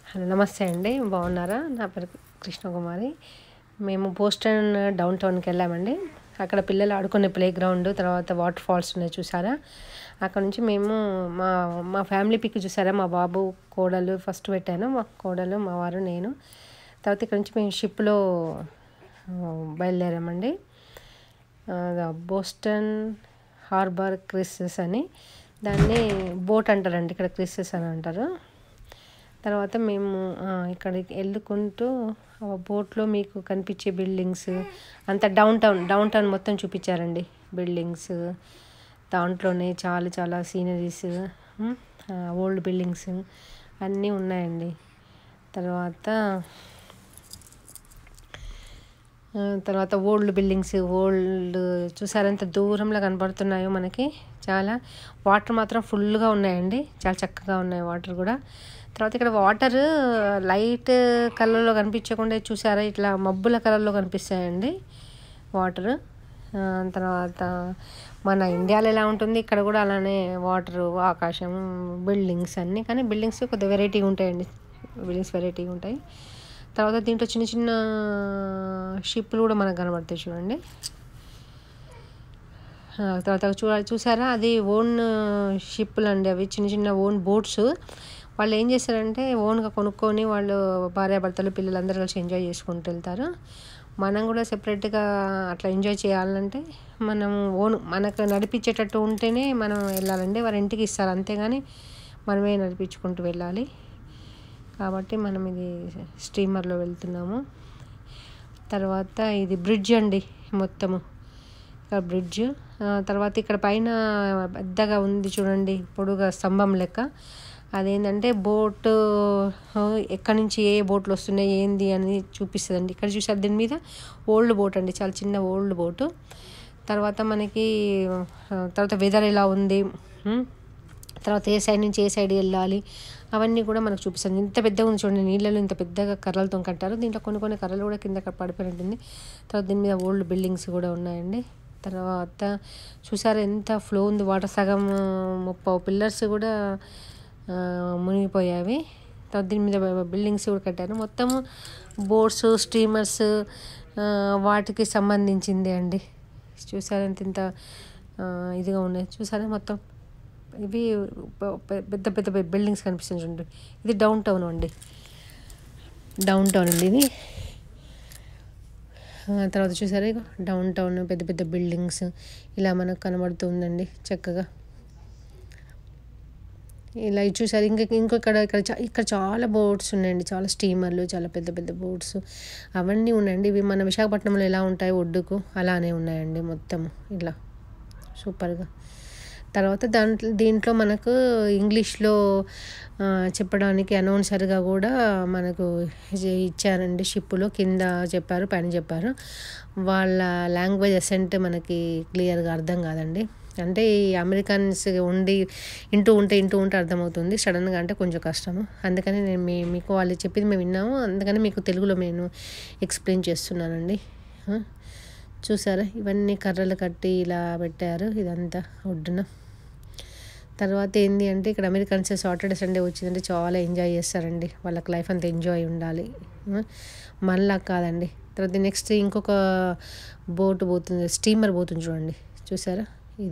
Hello నమస్తే అండి, బాగున్నారా? నా పేరు కృష్ణకుమారి. మేము బోస్టన్ డౌన్ టౌన్కి వెళ్ళామండి. అక్కడ పిల్లలు ఆడుకునే ప్లే గ్రౌండ్, తర్వాత వాటర్ ఫాల్స్ ఉన్నాయి చూసారా. అక్కడ నుంచి మేము మా మా ఫ్యామిలీ పిక్ చూసారా, మా బాబు కోడలు ఫస్ట్ పెట్టాను, మా కోడలు మా వారు నేను. తర్వాత ఇక్కడ నుంచి మేము షిప్లో బయలుదేరామండి. బోస్టన్ హార్బర్ క్రిసెస్ అని, దాన్ని బోట్ అంటారండి, ఇక్కడ క్రిసెస్ అని అంటారు. తర్వాత మేము ఇక్కడికి వెళ్ళుకుంటూ బోట్లో మీకు కనిపించే బిల్డింగ్స్ అంతా డౌన్ టౌన్ మొత్తం చూపించారండి. బిల్డింగ్స్ దాంట్లోనే చాలా చాలా సీనరీస్, ఓల్డ్ బిల్డింగ్స్ అన్నీ ఉన్నాయండి. తర్వాత ఓల్డ్ బిల్డింగ్స్, చూసారంత దూరంలో కనబడుతున్నాయో మనకి. చాలా వాటర్ మాత్రం ఫుల్గా ఉన్నాయండి, చాలా చక్కగా ఉన్నాయి వాటర్ కూడా. తర్వాత ఇక్కడ వాటర్ లైట్ కలర్లో కనిపించకుండా చూసారా, ఇట్లా మబ్బుల కలర్లో కనిపిస్తాయండి వాటర్. తర్వాత మన ఇండియాలో ఎలా ఉంటుంది, ఇక్కడ కూడా అలానే వాటర్, ఆకాశం, బిల్డింగ్స్ అన్నీ. కానీ బిల్డింగ్స్ కొద్దిగా వెరైటీగా ఉంటాయండి, వెరైటీగా ఉంటాయి. తర్వాత దీంట్లో చిన్న చిన్న షిప్లు కూడా మనకు కనబడతాయి చూడండి. తర్వాత చూసారా, అది ఓన్ షిప్లు అండి, అవి చిన్న చిన్న ఓన్ బోట్స్. వాళ్ళు ఏం చేస్తారంటే ఓన్గా కొనుక్కొని వాళ్ళు భార్యాభర్తలు పిల్లలందరూ కలిసి ఎంజాయ్ చేసుకుంటూ వెళ్తారు. మనం కూడా సెపరేట్గా అట్లా ఎంజాయ్ చేయాలంటే మనం మనకు నడిపించేటట్టు ఉంటేనే మనం వెళ్ళాలండి. వారి ఇంటికి ఇస్తారు, అంతేగాని మనమే నడిపించుకుంటూ వెళ్ళాలి. కాబట్టి మనం ఇది స్టీమర్లో వెళ్తున్నాము. తర్వాత ఇది బ్రిడ్జ్ అండి, మొత్తము ఇక్కడ బ్రిడ్జ్. తర్వాత ఇక్కడ పైన పెద్దగా ఉంది చూడండి, పొడుగా స్తంభం లెక్క. అదేంటంటే బోటు ఎక్కడి నుంచి ఏ బోట్లు వస్తున్నాయి ఏంది అని చూపిస్తుందండి. ఇక్కడ చూసారు, దీని మీద ఓల్డ్ బోట్ అండి, చాలా చిన్న ఓల్డ్ బోటు. తర్వాత మనకి తర్వాత వెదర్ ఎలా ఉంది, తర్వాత ఏ సైడ్ నుంచి ఏ సైడ్ వెళ్ళాలి, అవన్నీ కూడా మనకు చూపిస్తుంది. ఇంత పెద్దగా ఉంది చూడండి, నీళ్ళలో ఇంత పెద్దగా కర్రలతో కట్టారు. దీంట్లో కొన్ని కర్రలు కూడా కింద పడిపోయినట్టుంది. తర్వాత దీని మీద ఓల్డ్ బిల్డింగ్స్ కూడా ఉన్నాయండి. తర్వాత చూసారా ఎంత ఫ్లో ఉంది వాటర్, సగం 30 పిల్లర్స్ కూడా మునిగిపోయావి. తర్వాత దీని మీద బిల్డింగ్స్ కూడా కట్టారు. మొత్తము బోట్స్, స్టీమర్స్ వాటికి సంబంధించింది అండి. చూసారా ఇంత ఇదిగా ఉన్నాయి చూసారా. మొత్తం ఇవి పెద్ద పెద్ద బిల్డింగ్స్ కనిపిస్తుంది చూడండి. ఇది డౌన్ టౌన్ అండి ఇది. తర్వాత చూసారా, డౌన్ టౌన్ పెద్ద పెద్ద బిల్డింగ్స్ ఇలా మనకు కనబడుతుందండి చక్కగా. ఇలా చూసారు. ఇక్కడ చాలా బోట్స్ ఉన్నాయండి, చాలా స్టీమర్లు, చాలా పెద్ద పెద్ద బోట్స్ అవన్నీ ఉన్నాయండి. ఇవి మన విశాఖపట్నంలో ఎలా ఉంటాయి ఒడ్డుకు, అలానే ఉన్నాయండి మొత్తం ఇలా సూపర్గా. తర్వాత దీంట్లో మనకు ఇంగ్లీష్లో చెప్పడానికి అనౌన్సర్గా కూడా మనకు ఇచ్చారండి. షిప్పులో కింద చెప్పారు, పైన చెప్పారు. వాళ్ళ లాంగ్వేజ్ అసెంట్ మనకి క్లియర్గా అర్థం కాదండి. అంటే ఈ అమెరికన్స్ ఇంటూ ఉంటే అర్థమవుతుంది, సడన్గా అంటే కొంచెం కష్టము. అందుకని నేను మీకు వాళ్ళు చెప్పింది మేము విన్నాము, అందుకని మీకు తెలుగులో నేను ఎక్స్ప్లెయిన్ చేస్తున్నానండి. చూసారా, ఇవన్నీ కర్రలు కట్టి ఇలా పెట్టారు ఇదంతా ఒడ్డున. తర్వాత ఏంటి అంటే ఇక్కడ అమెరికన్స్ సాటర్డే సండే వచ్చిందంటే చాలా ఎంజాయ్ చేస్తారండి, వాళ్ళకి లైఫ్ అంతా ఎంజాయ్ ఉండాలి, మళ్ళా కాదండి. తర్వాత నెక్స్ట్ ఇంకొక బోట్ పోతుంది, స్టీమర్ పోతుంది చూడండి. చూసారా,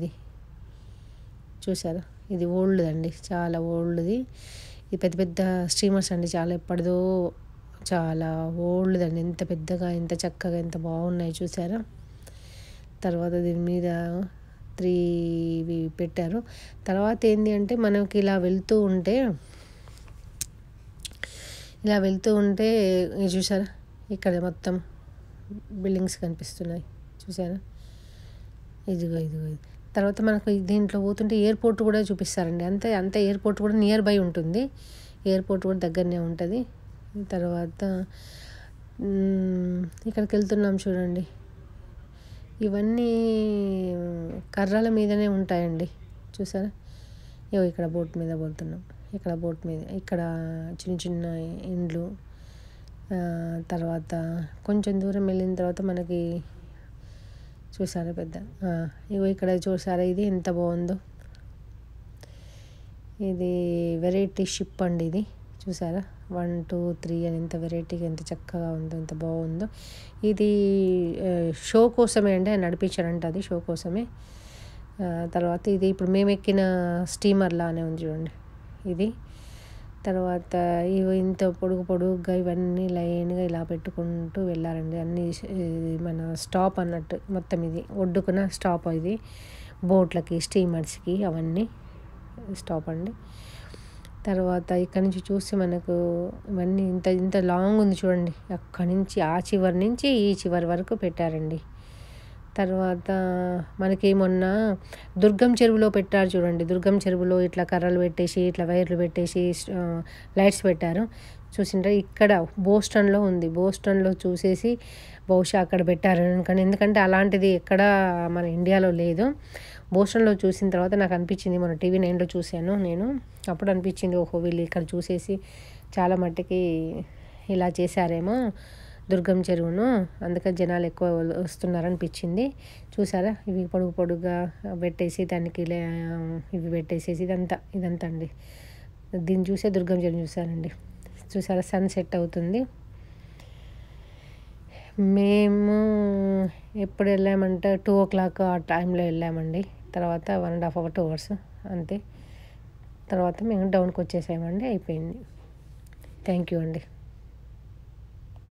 ఇది ఓల్డ్ అండి, చాలా ఓల్డ్ది. ఇది పెద్ద పెద్ద స్టీమర్స్ అండి, చాలా ఎప్పటిదో, చాలా ఓల్డ్ అండి. ఎంత పెద్దగా, ఎంత చక్కగా, ఎంత బాగున్నాయి చూసారా. తర్వాత దీని మీద 3 పెట్టారు. తర్వాత ఏంటి అంటే మనకి ఇలా వెళ్తూ ఉంటే చూసారా, ఇక్కడ మొత్తం బిల్డింగ్స్ కనిపిస్తున్నాయి చూసారా. ఇదిగో తర్వాత మనకు దీంట్లో పోతుంటే ఎయిర్పోర్ట్ కూడా చూపిస్తారండి. అంతే ఎయిర్పోర్ట్ కూడా నియర్ బై ఉంటుంది, ఎయిర్పోర్ట్ కూడా దగ్గరనే ఉంటుంది. తర్వాత ఇక్కడికి వెళ్తున్నాం చూడండి, ఇవన్నీ కర్రల మీదనే ఉంటాయండి చూసారా. ఇక్కడ బోట్ మీద పోతున్నాం, ఇక్కడ చిన్న చిన్న ఇండ్లు. తర్వాత కొంచెం దూరం వెళ్ళిన తర్వాత మనకి చూసారా ఇక్కడ చూసారా, ఇది ఎంత బాగుందో. ఇది వెరైటీ షిప్ అండి, ఇది చూసారా 1, 2, 3 అని ఎంత వెరైటీగా ఎంత చక్కగా ఉందో, ఎంత బాగుందో. ఇది షో కోసమే అండి, ఆయన నడిపించాడంట, అది షో కోసమే. తర్వాత ఇది ఇప్పుడు మేము ఎక్కిన స్టీమర్ లానే ఉంది చూడండి ఇది. తర్వాత ఇవి ఇంత పొడుగుగా ఇవన్నీ లైన్గా ఇలా పెట్టుకుంటూ వెళ్ళారండి. అన్నీ మన స్టాప్ అన్నట్టు మొత్తం, ఇది ఒడ్డుకున్న స్టాప్, ఇది బోట్లకి స్టీమర్స్కి అవన్నీ స్టాప్ అండి. తర్వాత ఇక్కడ నుంచి చూస్తే మనకు ఇవన్నీ ఇంత లాంగ్ ఉంది చూడండి. అక్కడి నుంచి ఆ చివరి నుంచి ఈ చివరి వరకు పెట్టారండి. తర్వాత మనకి మొన్న దుర్గం చెరువులో పెట్టారు చూడండి. దుర్గం చెరువులో ఇట్లా కర్రలు పెట్టేసి, ఇట్లా వైర్లు పెట్టేసి లైట్స్ పెట్టారు చూసిండ్రా. ఇక్కడ బోస్టన్లో ఉంది. బోస్టన్లో చూసేసి బహుశా అక్కడ పెట్టారు అనుకోండి, ఎందుకంటే అలాంటిది ఎక్కడ మన ఇండియాలో లేదు. బోస్టన్లో చూసిన తర్వాత నాకు అనిపించింది, మన టీవీ 9లో చూశాను నేను, అప్పుడు అనిపించింది ఓహో వీళ్ళు ఇక్కడ చూసేసి చాలా మట్టుకి ఇలా చేశారేమో దుర్గం చెరువును, అందుకని జనాలు ఎక్కువ వస్తున్నారనిపించింది. చూసారా, ఇవి పొడుగుగా పెట్టేసి దానికి ఇవి పెట్టేసేసి ఇదంతా అండి. దీన్ని చూసే దుర్గం చెరువు చూసానండి. చూసారా, సన్సెట్ అవుతుంది. మేము ఎప్పుడు వెళ్ళామంటే 2 o'clock ఆ టైంలో వెళ్ళామండి. తర్వాత 1.5 hours 2 hours అంతే. తర్వాత మేము డౌన్కి వచ్చేసామండి, అయిపోయింది. థ్యాంక్ యూ అండి.